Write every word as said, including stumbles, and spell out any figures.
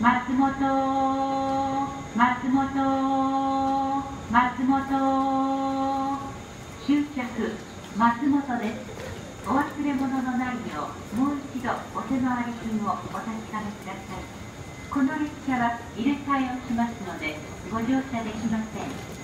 松本、松本、松本、終着、松本です。お忘れ物のないよう、もう一度お手回り分をお確かめください。この列車は入れ替えをしますので、ご乗車できません。